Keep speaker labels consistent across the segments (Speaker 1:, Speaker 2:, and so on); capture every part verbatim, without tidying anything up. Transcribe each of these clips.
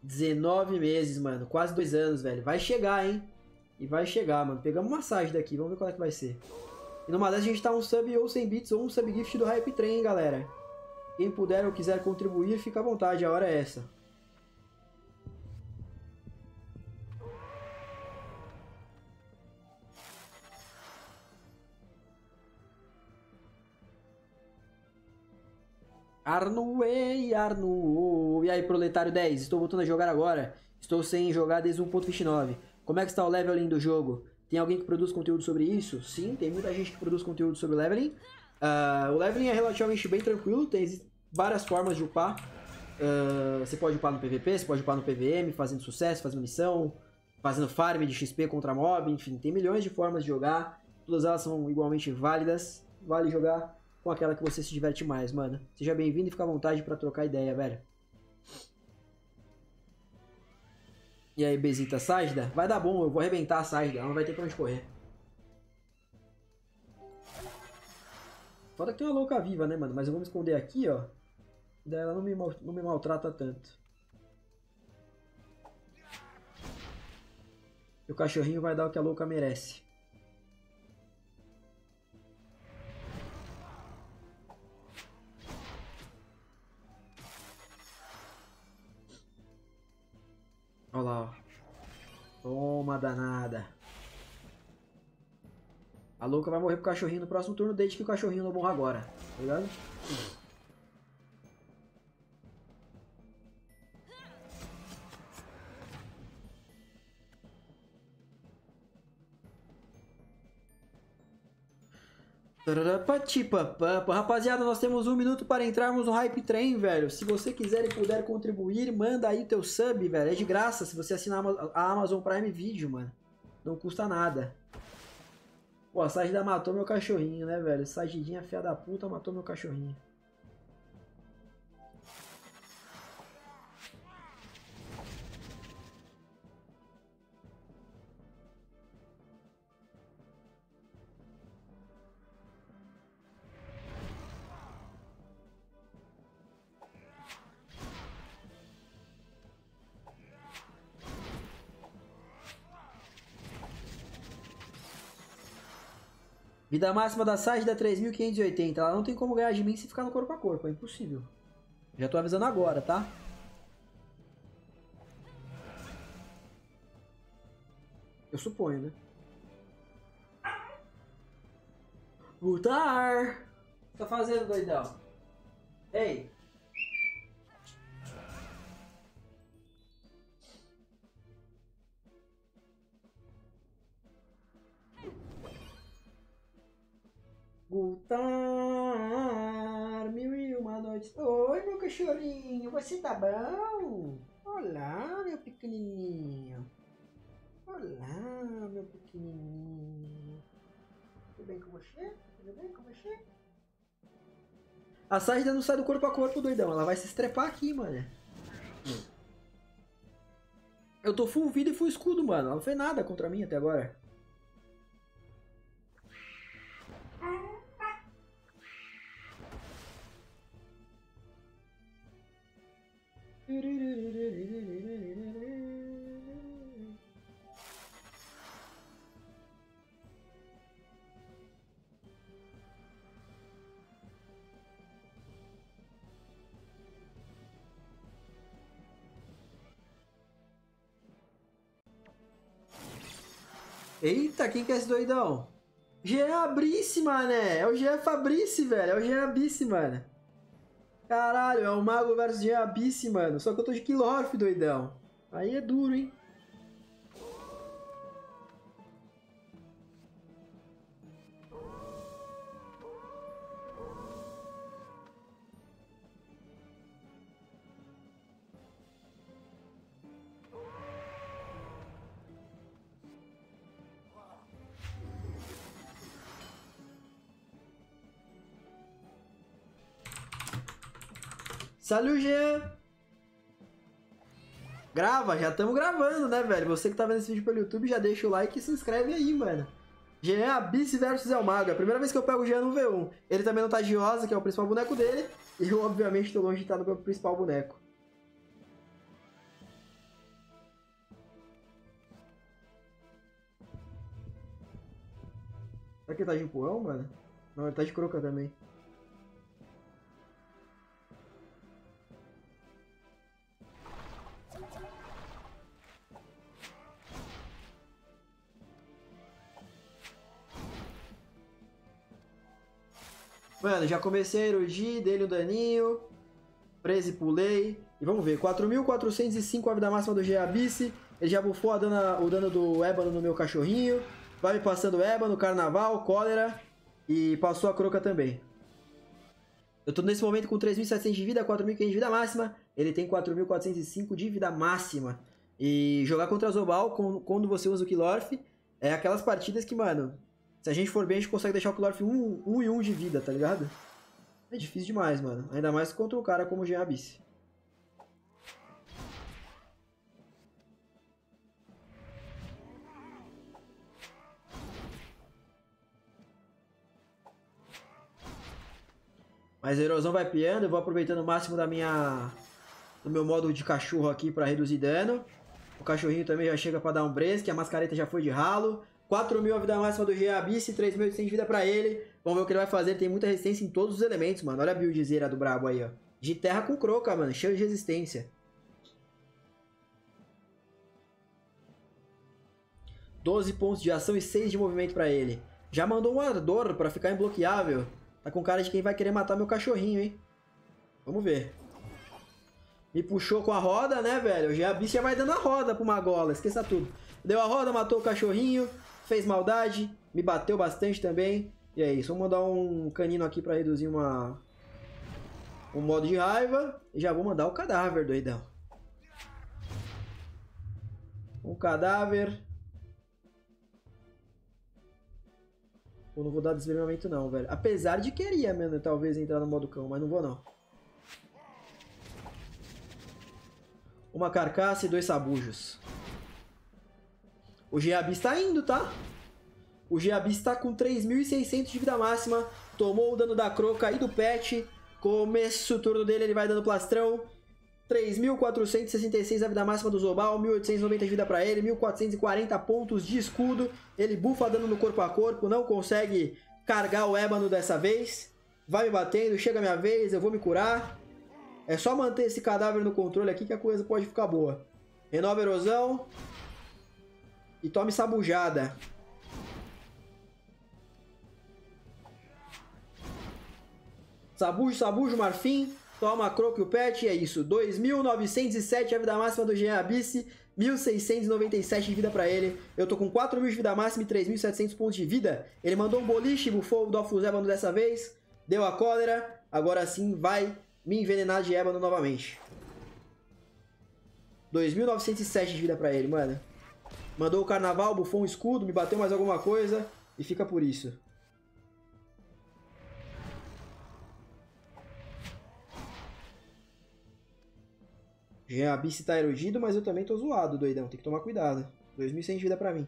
Speaker 1: dezenove meses, mano. Quase dois anos, velho. Vai chegar, hein? E vai chegar, mano. Pegamos uma massagem daqui. Vamos ver qual é que vai ser. E numa dessas a gente tá um sub ou cem bits ou um sub gift do Hype Train, hein, galera. Quem puder ou quiser contribuir, fica à vontade. A hora é essa. Arnoe, Arno. E aí, Proletário dez, estou voltando a jogar agora. Estou sem jogar desde um ponto vinte e nove. Como é que está o leveling do jogo? Tem alguém que produz conteúdo sobre isso? Sim, tem muita gente que produz conteúdo sobre o leveling. Uh, o leveling é relativamente bem tranquilo, tem várias formas de upar. Uh, você pode upar no P V P, você pode upar no P V M, fazendo sucesso, fazendo missão, fazendo farm de X P contra mob, enfim, tem milhões de formas de jogar. Todas elas são igualmente válidas. Vale jogar com aquela que você se diverte mais, mano. Seja bem-vindo e fica à vontade pra trocar ideia, velho. E aí, Bezita, Sajda? Vai dar bom, eu vou arrebentar a Sajda, ela não vai ter pra onde correr. Foda que tem uma louca viva, né, mano? Mas eu vou me esconder aqui, ó. Daí ela não me, mal, não me maltrata tanto. E o cachorrinho vai dar o que a louca merece. Olha lá, ó. Toma, danada. A louca vai morrer pro cachorrinho no próximo turno, desde que o cachorrinho não morra agora. Tá ligado? Rapaziada, nós temos um minuto para entrarmos no Hype Train, velho. Se você quiser e puder contribuir, manda aí teu sub, velho. É de graça se você assinar a Amazon Prime Video, mano. Não custa nada. Pô, a Sajda matou meu cachorrinho, né, velho? Sajdinha, filha da puta, matou meu cachorrinho. Vida máxima da Sajda é três mil quinhentos e oitenta. Ela não tem como ganhar de mim se ficar no corpo a corpo. É impossível. Já tô avisando agora, tá? Eu suponho, né? Lutar! O que tá fazendo, doidão? Ei! Lutar, mil e uma noites. Oi, meu cachorrinho, você tá bom? Olá, meu pequenininho. Olá, meu pequenininho. Tudo bem com você? Tudo bem com você? A Sajda não sai do corpo a corpo, doidão. Ela vai se estrepar aqui, mano. Eu tô full vida e full escudo, mano. Ela não fez nada contra mim até agora. Eita, quem que é esse doidão? Jean Abrice, mané. É o Jean Fabrice, velho. É o Jean Abrice, mano. Caralho, é o Mago versus Jean Abyss, mano. Só que eu tô de Killorf, doidão. Aí é duro, hein? Salut, Jean! Grava, já estamos gravando, né, velho? Você que tá vendo esse vídeo pelo YouTube, já deixa o like e se inscreve aí, mano. Jean Abyss versus Elmago. É a primeira vez que eu pego o Jean no V um. Ele também não tá de rosa, que é o principal boneco dele. E eu, obviamente, tô longe de estar no meu principal boneco. Será que ele tá de empurrão, mano? Não, ele tá de croca também. Mano, já comecei a erudir, dei-lhe o daninho. Preso e pulei. E vamos ver, quatro mil quatrocentos e cinco a vida máxima do Geabice. Ele já buffou a dana, o dano do ébano no meu cachorrinho. Vai me passando ébano, carnaval, cólera. E passou a croca também. Eu tô nesse momento com três mil e setecentos de vida, quatro mil e quinhentos de vida máxima. Ele tem quatro mil quatrocentos e cinco de vida máxima. E jogar contra Zobal, quando você usa o Kilorf, é aquelas partidas que, mano, se a gente for bem, a gente consegue deixar o Kilorf um e um de vida, tá ligado? É difícil demais, mano. Ainda mais contra um cara como o Geabice. Mas a erosão vai piando, eu vou aproveitando o máximo da minha, do meu modo de cachorro aqui para reduzir dano. O cachorrinho também já chega para dar um break, a mascareta já foi de ralo. quatro mil a vida máxima do Geabice, três mil e oitocentos de vida para ele. Vamos ver o que ele vai fazer, ele tem muita resistência em todos os elementos, mano. Olha a buildzeira do brabo aí, ó. De terra com croca, mano, cheio de resistência. doze pontos de ação e seis de movimento para ele. Já mandou um ardor para ficar imbloqueável. Tá com cara de quem vai querer matar meu cachorrinho, hein? Vamos ver. Me puxou com a roda, né, velho? O Geabice já vai dando a roda pro Magola, esqueça tudo. Deu a roda, matou o cachorrinho, fez maldade, me bateu bastante também. E é isso, vou mandar um canino aqui pra reduzir uma... um modo de raiva. E já vou mandar o cadáver, doidão. Um cadáver. Eu não vou dar desmembramento não, velho. Apesar de queria, mano, talvez entrar no modo cão, mas não vou não. Uma carcaça e dois sabujos. O Geabice tá indo, tá? O Geabice tá com três mil e seiscentos de vida máxima. Tomou o dano da croca e do pet. Começo o turno dele, ele vai dando plastrão. três mil quatrocentos e sessenta e seis a vida máxima do Zobal, mil oitocentos e noventa de vida pra ele, mil quatrocentos e quarenta pontos de escudo. Ele bufa dano no corpo a corpo, não consegue carregar o ébano dessa vez. Vai me batendo, chega a minha vez, eu vou me curar. É só manter esse cadáver no controle aqui que a coisa pode ficar boa. Renova a erosão. E tome sabujada. Sabujo, sabujo, marfim. Toma a croca e o pet, e é isso. dois mil novecentos e sete a vida máxima do Geabice, mil seiscentos e noventa e sete de vida pra ele. Eu tô com quatro mil de vida máxima e três mil e setecentos pontos de vida. Ele mandou um boliche, bufou o Dofus Ébano dessa vez. Deu a cólera. Agora sim vai me envenenar de ébano novamente. dois mil novecentos e sete de vida pra ele, mano. Mandou o carnaval, bufou um escudo, me bateu mais alguma coisa. E fica por isso. Geabice tá erudido, mas eu também tô zoado, doidão. Tem que tomar cuidado. dois mil e cem de vida pra mim.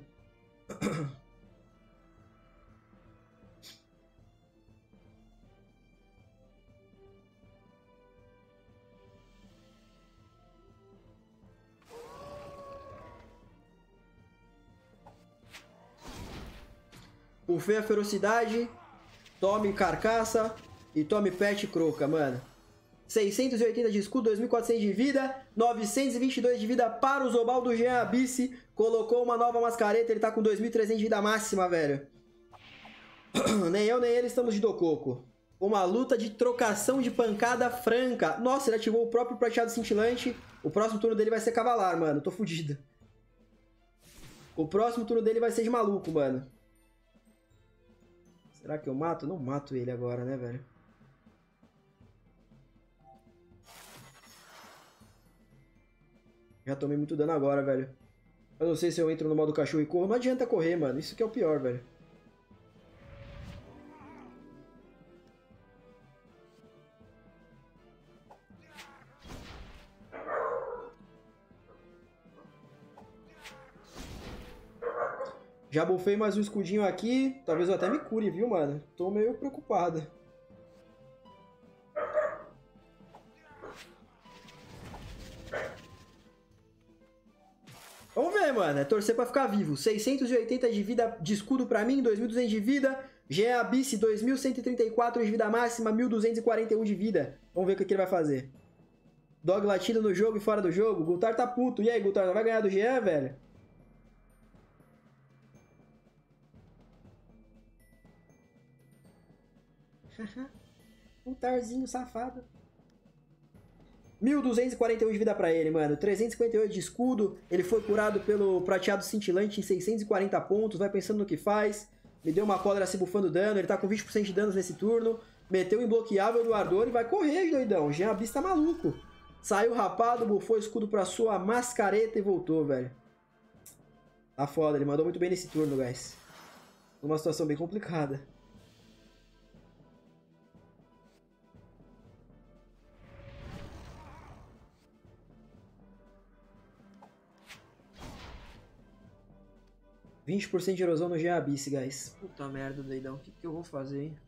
Speaker 1: Bufei a ferocidade. Tome carcaça. E tome pet croca, mano. seiscentos e oitenta de escudo, dois mil e quatrocentos de vida, novecentos e vinte e dois de vida para o Zobal do Geabice. Colocou uma nova mascareta, ele tá com dois mil e trezentos de vida máxima, velho. Nem eu nem ele estamos de Dococo. Uma luta de trocação de pancada franca. Nossa, ele ativou o próprio prateado cintilante. O próximo turno dele vai ser cavalar, mano. Tô fudido. O próximo turno dele vai ser de maluco, mano. Será que eu mato? Não mato ele agora, né, velho? Já tomei muito dano agora, velho. Eu não sei se eu entro no modo cachorro e corro. Não adianta correr, mano. Isso que é o pior, velho. Já bufei mais um escudinho aqui. Talvez eu até me cure, viu, mano? Tô meio preocupado. Vamos ver, mano. É torcer pra ficar vivo. seiscentos e oitenta de vida de escudo pra mim, dois mil e duzentos de vida. Jean Abyss, dois mil cento e trinta e quatro de vida máxima, mil duzentos e quarenta e um de vida. Vamos ver o que, que ele vai fazer. Dog latindo no jogo e fora do jogo. Gultar tá puto. E aí, Gultar, não vai ganhar do Jean, velho? Gultarzinho safado. mil duzentos e quarenta e um de vida pra ele, mano. trezentos e cinquenta e oito de escudo. Ele foi curado pelo prateado cintilante em seiscentos e quarenta pontos. Vai pensando no que faz. Me deu uma cólera se bufando dano. Ele tá com vinte por cento de danos nesse turno. Meteu o imbloqueável do ardor e vai correr, doidão. Jean Abyss tá maluco. Saiu rapado, bufou o escudo pra sua mascareta e voltou, velho. Tá foda, ele mandou muito bem nesse turno, guys. Numa situação bem complicada. vinte por cento de erosão no Jean Abyss, guys. Puta merda, doidão. O que, que eu vou fazer, hein?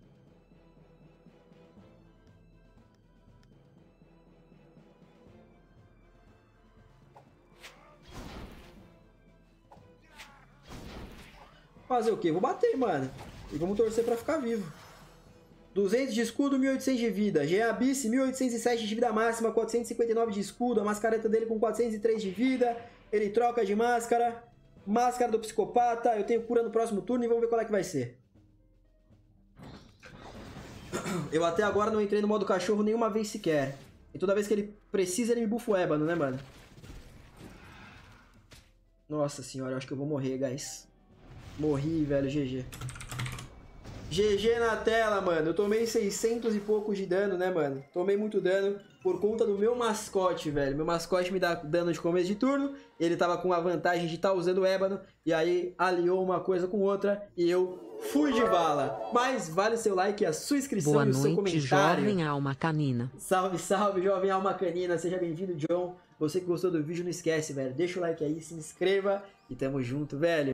Speaker 1: Fazer o quê? Vou bater, mano. E vamos torcer pra ficar vivo. duzentos de escudo, mil e oitocentos de vida. Jean Abyss, mil oitocentos e sete de vida máxima, quatrocentos e cinquenta e nove de escudo. A mascareta dele com quatrocentos e três de vida. Ele troca de máscara. Máscara do psicopata. Eu tenho cura no próximo turno e vamos ver qual é que vai ser. Eu até agora não entrei no modo cachorro nenhuma vez sequer. E toda vez que ele precisa, ele me bufa o ébano, né, mano? Nossa senhora, eu acho que eu vou morrer, guys. Morri, velho, G G. G G na tela, mano. Eu tomei seiscentos e poucos de dano, né, mano? Tomei muito dano por conta do meu mascote, velho. Meu mascote me dá dano de começo de turno. Ele tava com a vantagem de estar tá usando o ébano. E aí aliou uma coisa com outra. E eu fui de bala. Mas vale o seu like, a sua inscrição
Speaker 2: Boa
Speaker 1: e o seu
Speaker 2: noite,
Speaker 1: comentário.
Speaker 2: jovem alma canina.
Speaker 1: Salve, salve, jovem alma canina. Seja bem-vindo, John. Você que gostou do vídeo, não esquece, velho. Deixa o like aí, se inscreva. E tamo junto, velho.